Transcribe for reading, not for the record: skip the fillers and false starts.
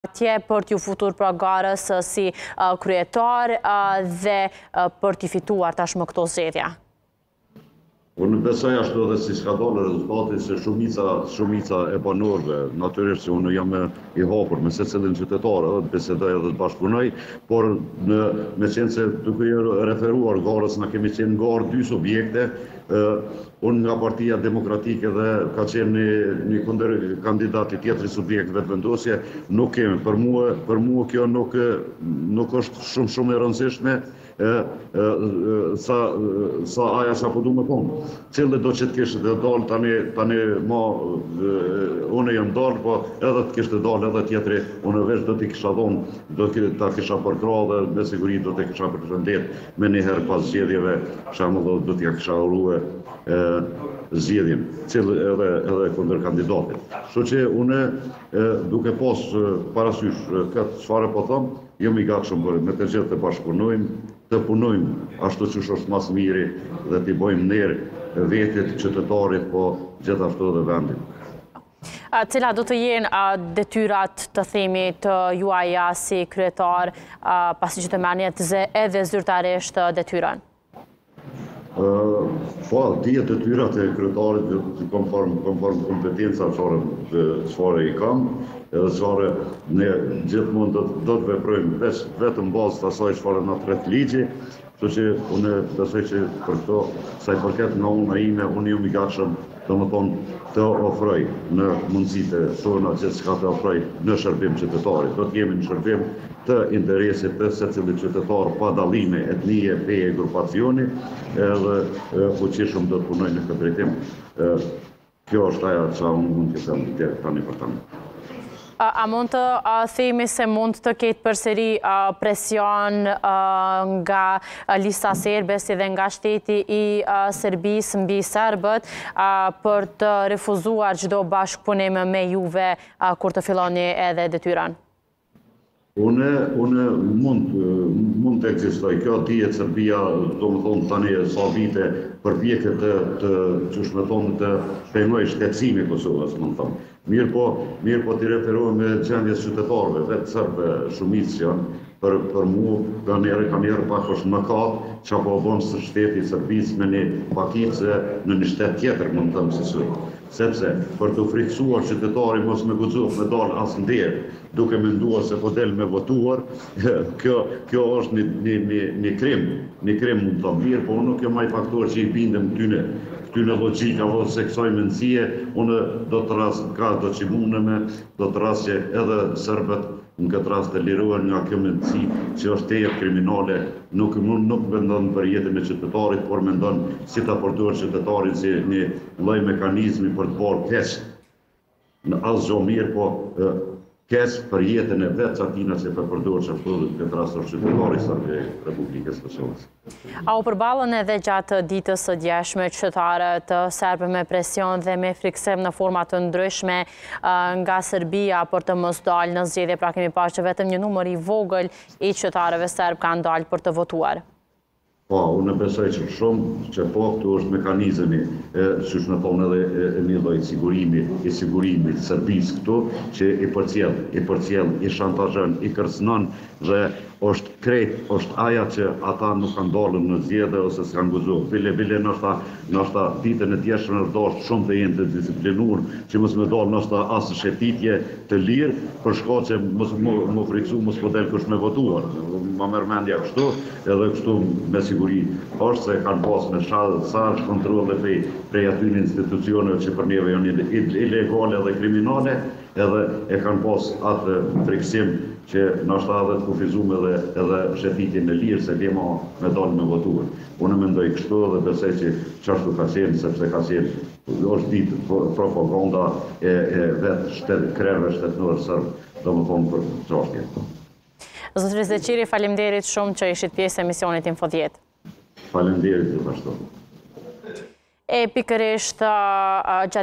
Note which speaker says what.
Speaker 1: atje për t'ju futur pra garës si kryetar dhe për t'i fituar tashmë këto zgjedhja?
Speaker 2: Unë besoj ashtu edhe si s'ka dalë rezultati se shumica e banorëve, natyrisht që unë jam i hapur me secilin qytetar, edhe të bisedoj edhe të bashkëpunoj, por me qenë se duke referuar garës, na kemi qenë garë 2 subjekte, unë nga Partia Demokratike dhe ka qenë një kundër kandidati tjetri subjekt vetë vendosje, nuk kemi. Për mua kjo nuk është shumë e rëndësishme, sa aja sa po du me thonë. Cille do që të kishtë të dalë tani ma unë jam dalë, po edhe të kishtë të dalë edhe tjetri, unë veç do t'i kisha thonë, do t'a kisha përkra dhe me siguri do t'i kisha përshëndet me njëherë pas zgjedhjeve, shamu do t'i kisha urue zgjedhjen, cilë edhe kundër kandidatit. Kështu që une duke pas parasysh këtë çfarë po thëmë, jam i gatshëm për me të gjithë të bashkëpunojmë, të punojmë ashtu që është mas miri dhe t'i bojmë nerë vetit, qytetarit, po gjithashtu dhe vendit.
Speaker 1: Cila do të jenë detyrat të themi të juaja si kryetar pasi që të merrni edhe zyrtarisht detyrën?
Speaker 2: Po, dhjetë detyrat e kryetarit konform kompetenca çfarë i kam, edhe çfarë ne gjithmonë do të veprojmë vetëm bazë të asaj çfarë na tret ligji, kështu që unë besoj që për këto, sa i përket nga unë ime, unë jam i gatshëm, domethënë të ofroj në mundësitë tona që s'ka të ofroj në shërbim qytetarit. Do të jemi në shërbim të interesit të secilit qytetar pa dallime etnie, feje, grupacioni, edhe fuqishëm do të punoj në këtë drejtim. Kjo është ajo që unë mund të them tani për tani.
Speaker 1: A mund të themi se mund të ketë përsëri presion nga lista serbe si dhe nga shteti i Serbisë mbi serbët për të refuzuar çdo bashkëpunim me juve kur të filloni edhe detyrën?
Speaker 2: Unë mund të ekzistoj. Kjo dihet Serbia, domethënë tani sa vite përpjeket të çush me thonë të penojë shtetësimin e Kosovës, mund të thonë. Mirë po t'i referohem me gjendjes qytetarëve, vetë serbë shumicë që janë, për mua ka njerë pak është mëkat që apo bënë së shteti Serbisë me një pakicë në një shtet tjetër, mund të thëmë si suj. Sepse për të friksuar qytetari mos me guxof me dalë as nderë, duke menduar se po del me votuar, kjo është një krim mund të thëmë. Mirë, po unë nuk jam ai faktor që i bindem këtyne logjika ose kësaj mendësie, unë do të rast ka do që mundeme, do të rast që edhe serbët në këtë rast të lirohen nga kjo mendësi që është teje kriminale, nuk mendon për jetën e qytetarit, por mendon si ta përdor qytetarin si një lloj mekanizmi për të bërë keq. Në asgjë mirë, po keq për jetën e vetë atina që për përdor që ashtu këtë rast është qytetari i Republikës Kosovës.
Speaker 1: A u përballën edhe gjatë ditës së djeshme qytetarët serbë me presion dhe me friksim në forma të ndryshme nga Serbia për të mos dalë në zgjedhje, pra kemi parë që vetëm një numër i vogël i qytetarëve serbë kanë dalë për të votuar?
Speaker 2: Po, unë besoj që shumë që po këtu është mekanizmi, që me thonë edhe një lloj sigurimi Serbisë këtu, që i përcjell, i shantazhon, i kërcënon dhe është aja që ata nuk kanë dalën në zgjedhje ose s'kanë guxuar. Bile ndoshta ditën e djeshme është dashur shumë të jenë të disiplinuar, që mos më dalë ndoshta as shëtitje të lirë, për shkak që mos më friksu, mos po del kush me votuar. Ma merr mendja kështu, edhe kështu me siguri është se kanë pas me sa kontrolle prej atyre institucioneve që për neve janë ilegale dhe kriminale, edhe e kanë pas atë friksim që ndoshta edhe të kufizuar edhe shëtitjen e lirë se lema me dalë me votuar. Unë mendoj kështu dhe besoj që çashtu ka qenë, sepse ka qenë është ditë propaganda e vetë krerëve shtetëror serb, domethënë për çështjen.
Speaker 1: Zotëri Zeqiri, faleminderit shumë që ishit pjesë e emisionit Info 10.
Speaker 2: Faleminderit gjithashtu.
Speaker 1: Pikërisht